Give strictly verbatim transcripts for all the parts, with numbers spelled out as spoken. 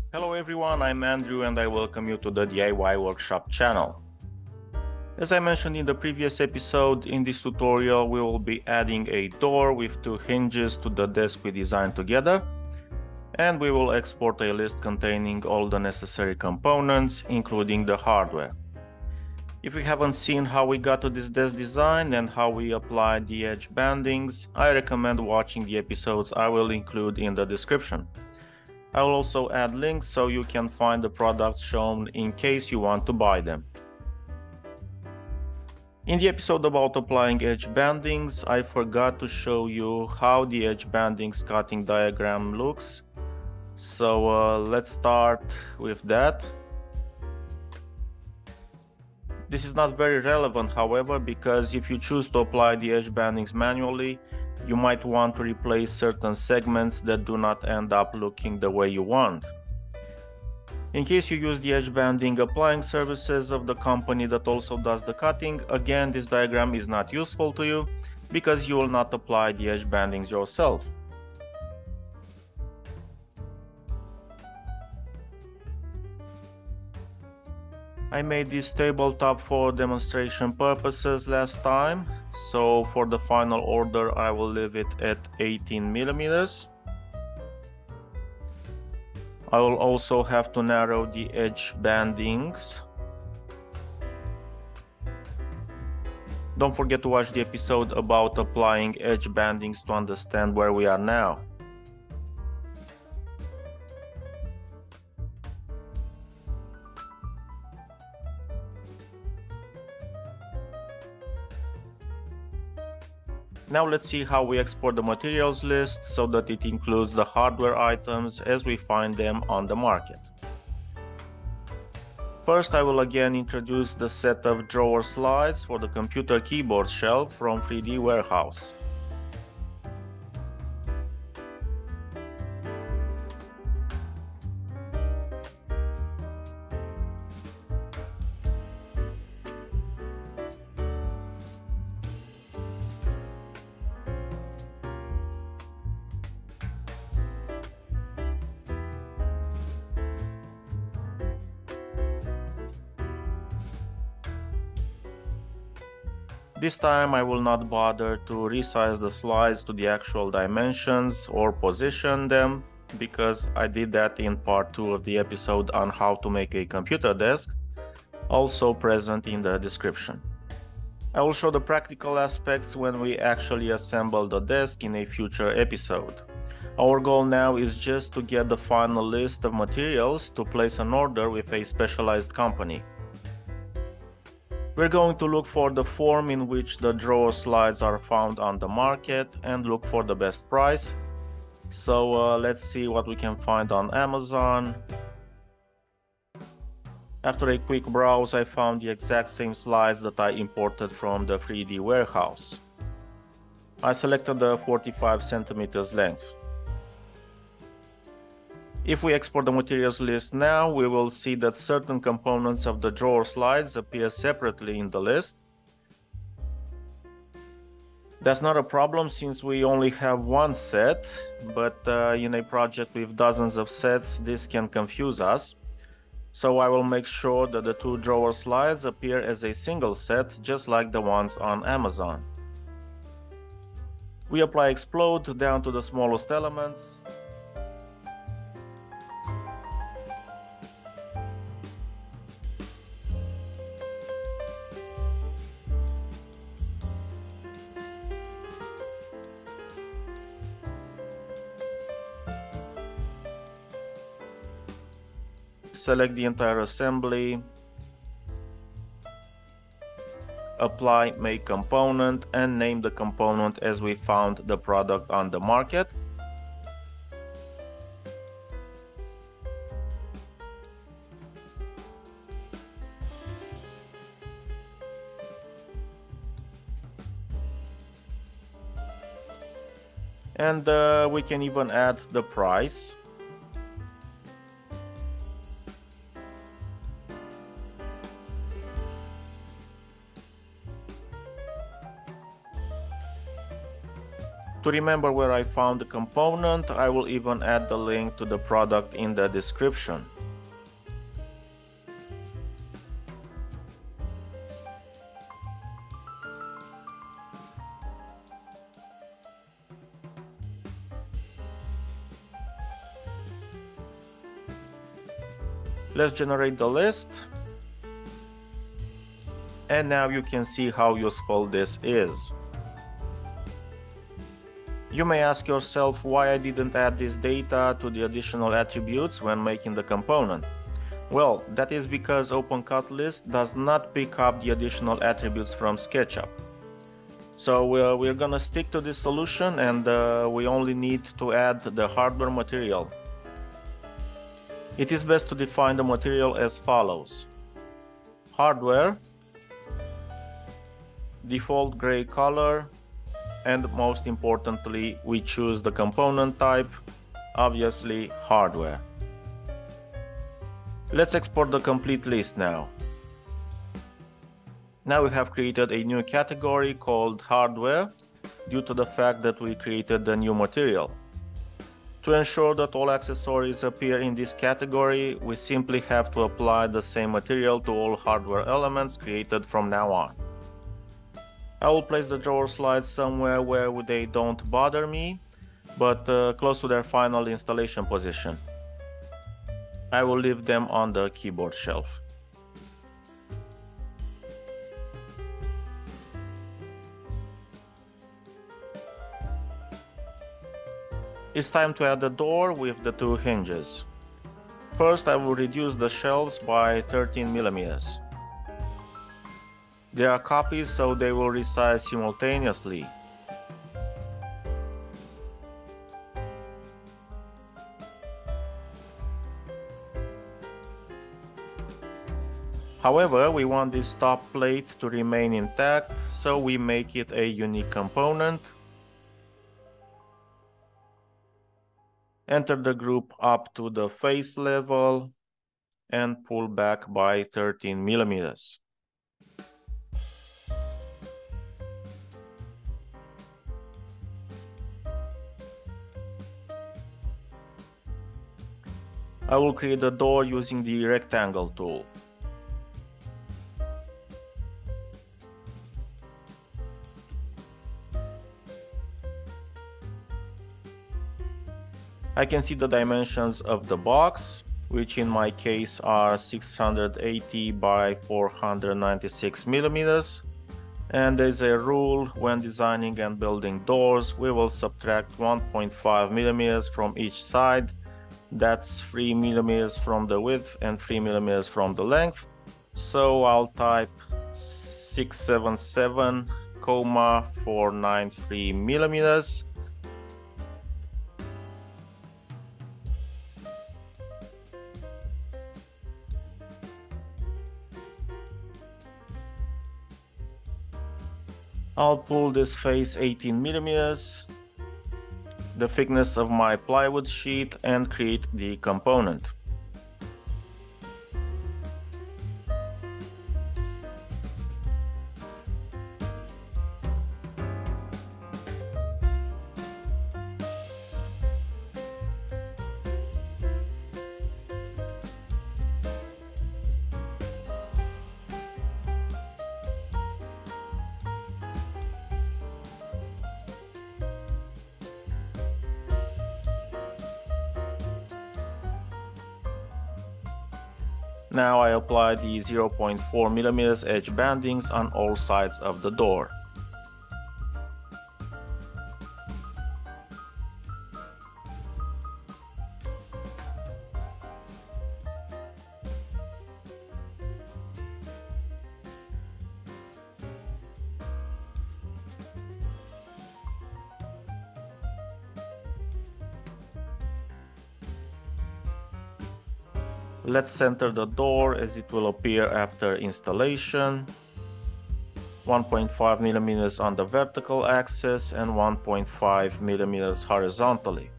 Hello everyone, I'm Andrew and I welcome you to the D I Y Workshop channel. As I mentioned in the previous episode, in this tutorial we will be adding a door with two hinges to the desk we designed together, and we will export a list containing all the necessary components, including the hardware. If you haven't seen how we got to this desk design and how we applied the edge bandings, I recommend watching the episodes I will include in the description. I will also add links so you can find the products shown in case you want to buy them. In the episode about applying edge bandings, I forgot to show you how the edge bandings cutting diagram looks. So uh, let's start with that. This is not very relevant, however, because if you choose to apply the edge bandings manually, you might want to replace certain segments that do not end up looking the way you want. In case you use the edge banding applying services of the company that also does the cutting, again this diagram is not useful to you because you will not apply the edge bandings yourself. I made this tabletop for demonstration purposes last time, so for the final order I will leave it at eighteen millimeters. I will also have to narrow the edge bandings. Don't forget to watch the episode about applying edge bandings to understand where we are now. Now let's see how we export the materials list so that it includes the hardware items as we find them on the market. First, I will again introduce the set of drawer slides for the computer keyboard shelf from three D Warehouse. This time I will not bother to resize the slides to the actual dimensions or position them, because I did that in part two of the episode on how to make a computer desk, also present in the description. I will show the practical aspects when we actually assemble the desk in a future episode. Our goal now is just to get the final list of materials to place an order with a specialized company. We're going to look for the form in which the drawer slides are found on the market and look for the best price. So uh, let's see what we can find on Amazon. After a quick browse, I found the exact same slides that I imported from the three D Warehouse. I selected the forty-five centimeters length. If we export the materials list now, we will see that certain components of the drawer slides appear separately in the list. That's not a problem since we only have one set, but uh, in a project with dozens of sets, this can confuse us. So I will make sure that the two drawer slides appear as a single set, just like the ones on Amazon. We apply explode down to the smallest elements. Select the entire assembly, apply make component, and name the component as we found the product on the market. And uh, we can even add the price. To remember where I found the component, I will even add the link to the product in the description. Let's generate the list. And now you can see how useful this is. You may ask yourself why I didn't add this data to the additional attributes when making the component. Well, that is because OpenCutList does not pick up the additional attributes from SketchUp. So uh, we're gonna stick to this solution, and uh, we only need to add the hardware material. It is best to define the material as follows: hardware, default gray color, and most importantly, we choose the component type, obviously hardware. Let's export the complete list now. Now we have created a new category called hardware due to the fact that we created the new material. To ensure that all accessories appear in this category, we simply have to apply the same material to all hardware elements created from now on. I will place the drawer slides somewhere where they don't bother me, but uh, close to their final installation position. I will leave them on the keyboard shelf. It's time to add the door with the two hinges. First, I will reduce the shelves by thirteen millimeters. They are copies, so they will resize simultaneously. However, we want this top plate to remain intact, so we make it a unique component. Enter the group up to the face level and pull back by thirteen millimeters. I will create a door using the rectangle tool. I can see the dimensions of the box, which in my case are six hundred eighty by four hundred ninety-six millimeters. And there's a rule: when designing and building doors, we will subtract one point five millimeters from each side. That's three millimeters from the width and three millimeters from the length. So I'll type six seventy-seven comma four ninety-three millimeters. I'll pull this face eighteen millimeters, the thickness of my plywood sheet, and create the component. Now I apply the zero point four millimeters edge bandings on all sides of the door. Let's center the door as it will appear after installation. one point five millimeters on the vertical axis and one point five millimeters horizontally.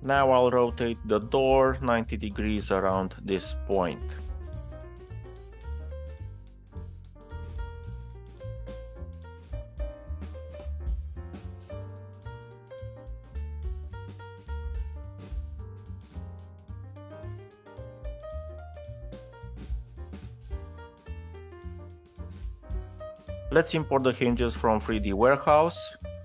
Now I'll rotate the door ninety degrees around this point. Let's import the hinges from three D Warehouse.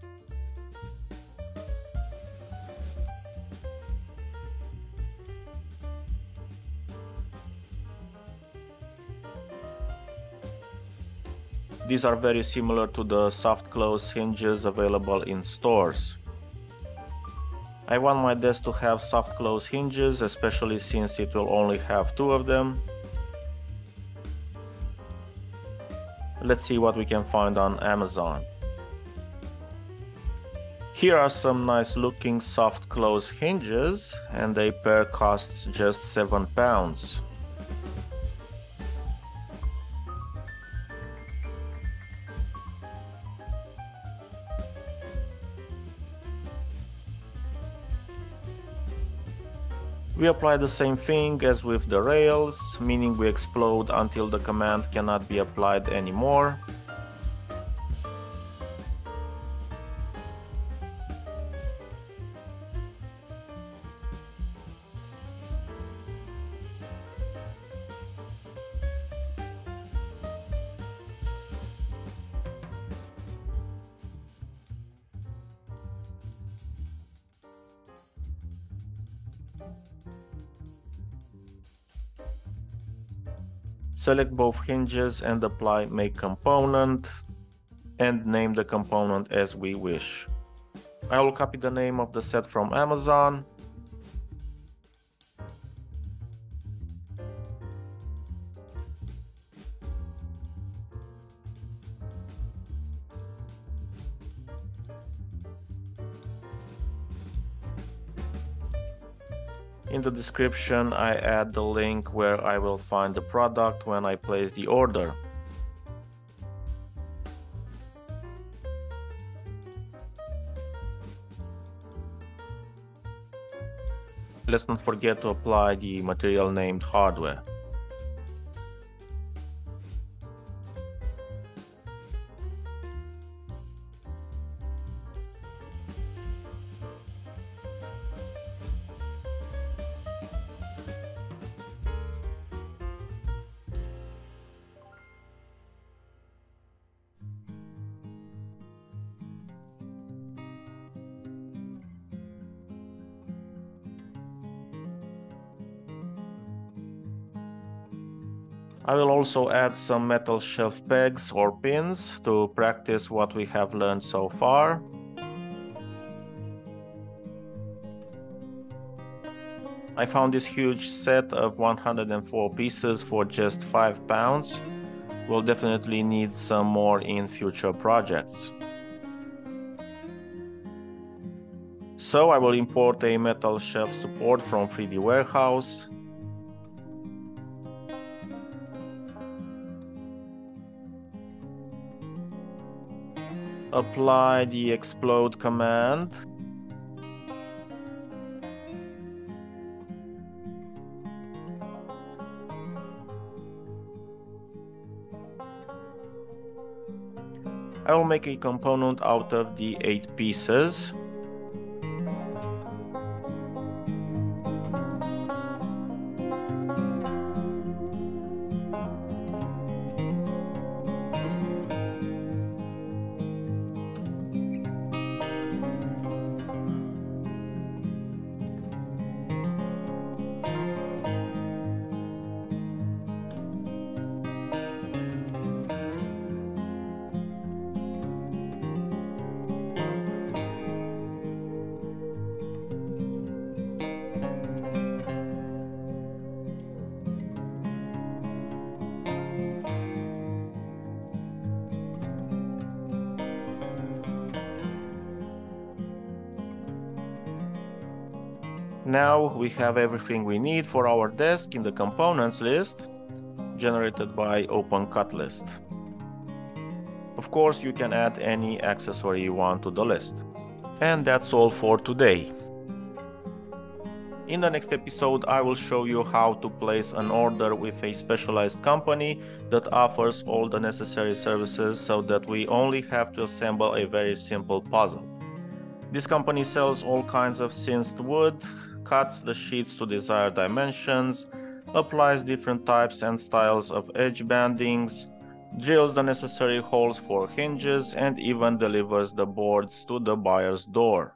These are very similar to the soft close hinges available in stores. I want my desk to have soft close hinges, especially since it will only have two of them. Let's see what we can find on Amazon. Here are some nice looking soft close hinges, and a pair costs just seven pounds. We apply the same thing as with the rails, meaning we explode until the command cannot be applied anymore. Select both hinges and apply Make Component, and name the component as we wish. I will copy the name of the set from Amazon. In the description, I add the link where I will find the product when I place the order. Let's not forget to apply the material named hardware. I will also add some metal shelf pegs or pins to practice what we have learned so far. I found this huge set of one hundred four pieces for just five pounds. We'll definitely need some more in future projects. So I will import a metal shelf support from three D Warehouse. Apply the explode command. I will make a component out of the eight pieces. Now we have everything we need for our desk in the components list generated by OpenCutList. Of course, you can add any accessory you want to the list. And that's all for today. In the next episode, I will show you how to place an order with a specialized company that offers all the necessary services so that we only have to assemble a very simple puzzle. This company sells all kinds of cinched wood, cuts the sheets to desired dimensions, applies different types and styles of edge bandings, drills the necessary holes for hinges, and even delivers the boards to the buyer's door.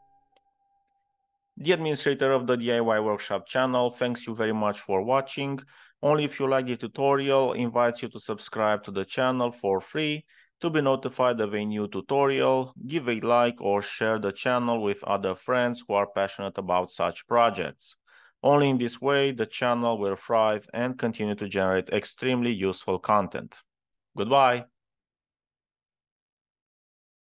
The administrator of the D I Y Workshop channel thanks you very much for watching. Only if you like the tutorial, invites you to subscribe to the channel for free to be notified of a new tutorial, give a like or share the channel with other friends who are passionate about such projects. Only in this way the channel will thrive and continue to generate extremely useful content. Goodbye!